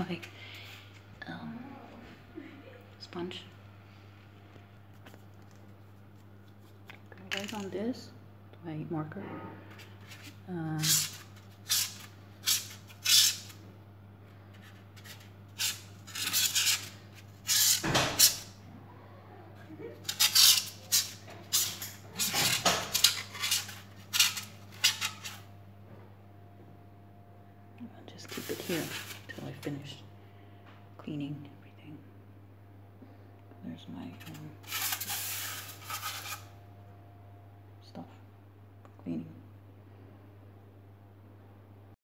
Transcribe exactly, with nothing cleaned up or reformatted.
my um, sponge. Right on this, my marker. Uh, I'll just keep it here until I finish cleaning everything. There's my um, stuff for cleaning.